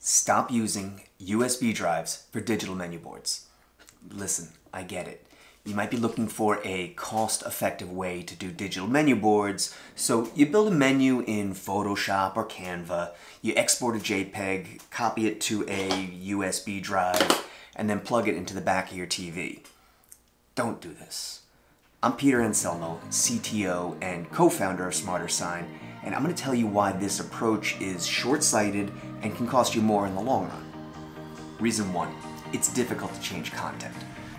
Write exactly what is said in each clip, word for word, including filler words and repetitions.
Stop using U S B drives for digital menu boards. Listen, I get it. You might be looking for a cost-effective way to do digital menu boards, so you build a menu in Photoshop or Canva, you export a JPEG, copy it to a U S B drive, and then plug it into the back of your T V. Don't do this. I'm Peter Anselmo, C T O and co-founder of SmarterSign, and I'm going to tell you why this approach is short-sighted and can cost you more in the long run. Reason one, it's difficult to change content.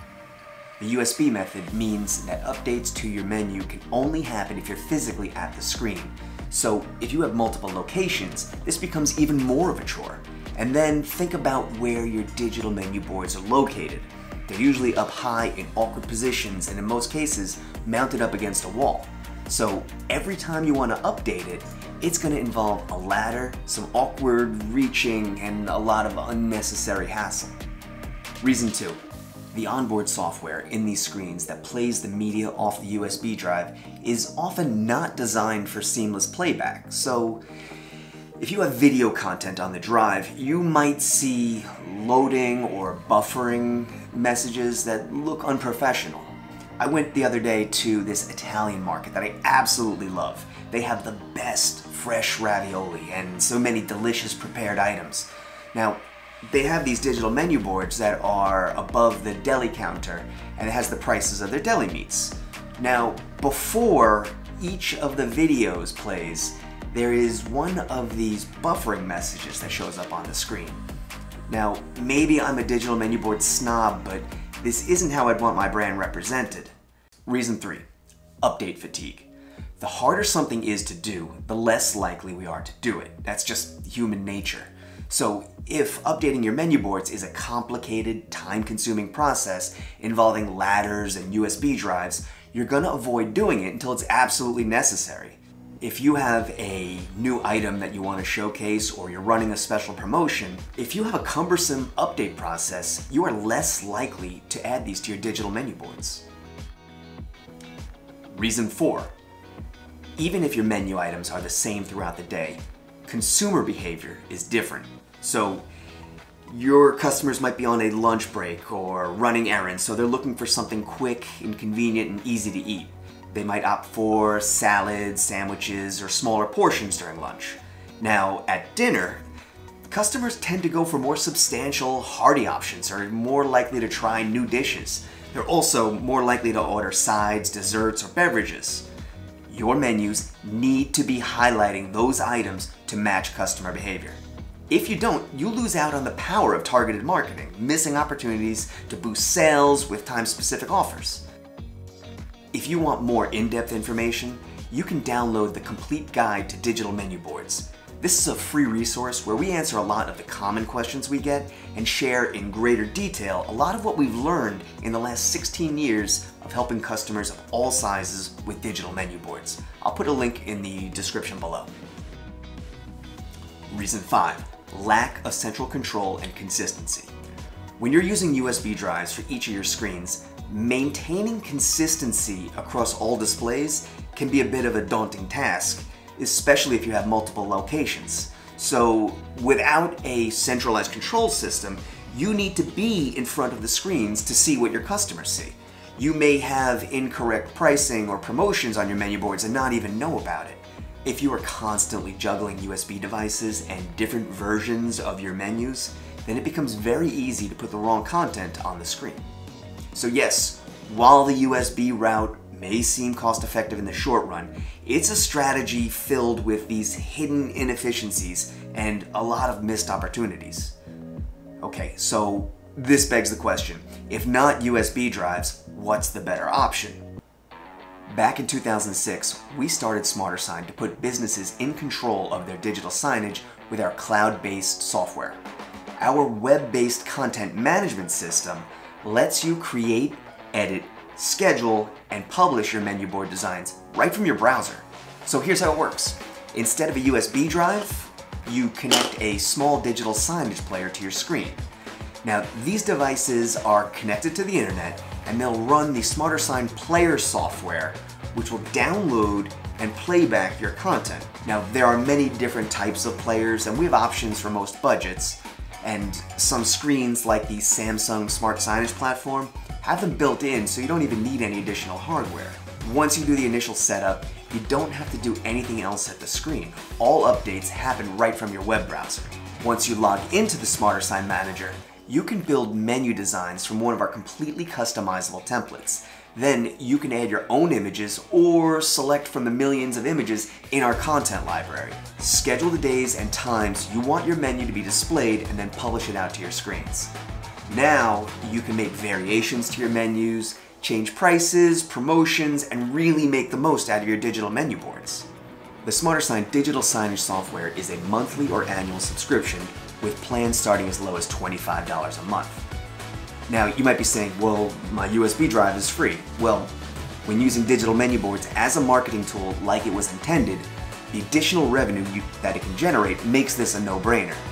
The U S B method means that updates to your menu can only happen if you're physically at the screen. So if you have multiple locations, this becomes even more of a chore. And then think about where your digital menu boards are located. They're usually up high in awkward positions and in most cases mounted up against a wall. So every time you want to update it, it's going to involve a ladder, some awkward reaching, and a lot of unnecessary hassle. Reason two. The onboard software in these screens that plays the media off the U S B drive is often not designed for seamless playback. So if you have video content on the drive, you might see loading or buffering messages that look unprofessional. I went the other day to this Italian market that I absolutely love. They have the best fresh ravioli and so many delicious prepared items. Now, they have these digital menu boards that are above the deli counter, and it has the prices of their deli meats. Now, before each of the videos plays, there is one of these buffering messages that shows up on the screen. Now, maybe I'm a digital menu board snob, but this isn't how I'd want my brand represented. Reason three, update fatigue. The harder something is to do, the less likely we are to do it. That's just human nature. So if updating your menu boards is a complicated, time-consuming process involving ladders and U S B drives, you're going to avoid doing it until it's absolutely necessary. If you have a new item that you want to showcase or you're running a special promotion, if you have a cumbersome update process, you are less likely to add these to your digital menu boards. Reason four. Even if your menu items are the same throughout the day, consumer behavior is different. So your customers might be on a lunch break or running errands, so they're looking for something quick and convenient and easy to eat. They might opt for salads, sandwiches, or smaller portions during lunch. Now, at dinner, customers tend to go for more substantial, hearty options, or are more likely to try new dishes. They're also more likely to order sides, desserts, or beverages. Your menus need to be highlighting those items to match customer behavior. If you don't, you lose out on the power of targeted marketing, missing opportunities to boost sales with time-specific offers. If you want more in-depth information, you can download the complete guide to digital menu boards. This is a free resource where we answer a lot of the common questions we get and share in greater detail a lot of what we've learned in the last sixteen years of helping customers of all sizes with digital menu boards. I'll put a link in the description below. Reason five, lack of central control and consistency. When you're using U S B drives for each of your screens, maintaining consistency across all displays can be a bit of a daunting task, especially if you have multiple locations. So without a centralized control system, you need to be in front of the screens to see what your customers see. You may have incorrect pricing or promotions on your menu boards and not even know about it. If you are constantly juggling U S B devices and different versions of your menus, then it becomes very easy to put the wrong content on the screen. So yes, while the U S B route may seem cost-effective in the short run, it's a strategy filled with these hidden inefficiencies and a lot of missed opportunities. Okay, so this begs the question, if not U S B drives, what's the better option? Back in two thousand six, we started SmarterSign to put businesses in control of their digital signage with our cloud-based software. Our web-based content management system lets you create, edit, schedule, and publish your menu board designs right from your browser. So here's how it works. Instead of a U S B drive, you connect a small digital signage player to your screen. Now, these devices are connected to the internet, and they'll run the SmarterSign player software, which will download and play back your content. Now, there are many different types of players, and we have options for most budgets. And some screens like the Samsung Smart Signage platform have them built in, so you don't even need any additional hardware. Once you do the initial setup, you don't have to do anything else at the screen. All updates happen right from your web browser. Once you log into the SmarterSign Manager, you can build menu designs from one of our completely customizable templates. Then you can add your own images or select from the millions of images in our content library. Schedule the days and times you want your menu to be displayed and then publish it out to your screens. Now you can make variations to your menus, change prices, promotions, and really make the most out of your digital menu boards. The SmarterSign digital signage software is a monthly or annual subscription with plans starting as low as twenty-five dollars a month. Now, you might be saying, well, my U S B drive is free. Well, when using digital menu boards as a marketing tool like it was intended, the additional revenue you, that it can generate makes this a no-brainer.